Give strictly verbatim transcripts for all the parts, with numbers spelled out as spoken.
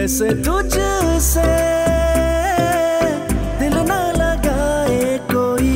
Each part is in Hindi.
जैसे तुझसे दिल ना लगाए कोई।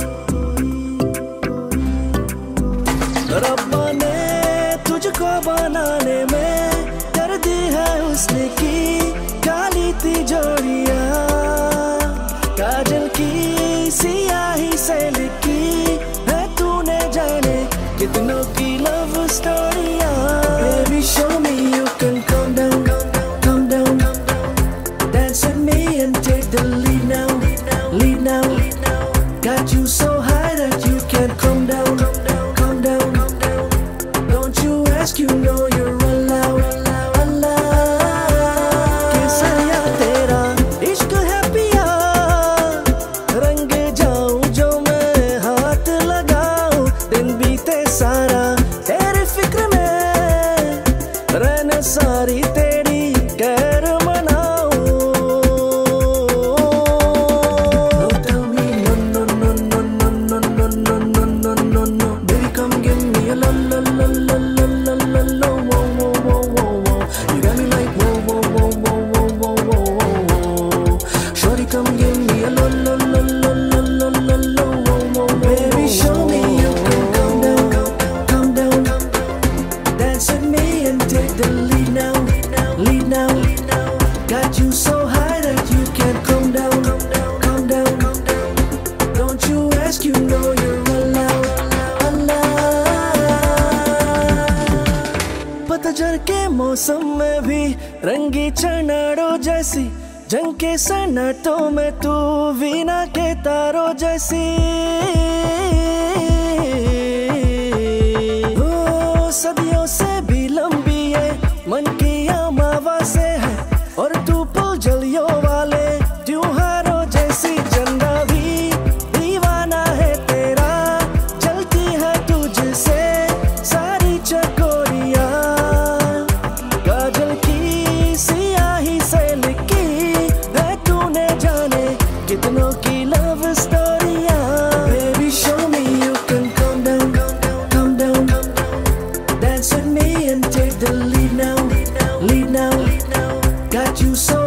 रब्बा ने तुझको बनाने में कर दी है उसने की काली तिजोरियां, काजल की सियाही से लिखी है तूने जाने कितनों की लव स्टोरियां। Baby show me you can calm down, calm down, dance with me and take the lead now, lead now. Got you so high that you can't calm down, calm down. Don't you ask, you know you're allowed, allowed. कैसा या तेरा इश्क है पिया, रंग जाऊं जो मैं हाथ लगाऊं, दिन बीते सारा तेरे फिक्र में, रहना सारी तेरी खैर मनाऊं। Don't tell me no no no no no no no no no no no no. Baby come give me a la la la la la la la la. Whoa whoa whoa whoa whoa. You got me like whoa whoa whoa whoa whoa whoa whoa whoa. Shorty come give me a la la la la la la la la. Whoa whoa whoa. Baby show me you can calm down, calm down. Dance with me and take the lead now, lead now. Got you so high that you can't calm down, calm down. Don't you ask, you know you're allowed, allowed. पतझड़ के मौसम में भी रंगी चनाड़ों जैसी, जंग के सन्नाटों में तू वीणा के तारों जैसी। ओ सदियों से भी लंबी है मन की अमावस्या है, और तू पुलझड़ियों वाले त्योहारों जैसी। चंदा भी दीवाना है तेरा, चलती है तुझसे सारी चकोरियां, काजल की सियाही से लिखी है तूने जाने कितनों की लव स्टोरियां। Baby show me you can calm down, calm down. Dance with me and take the lead now, lead now. Got you so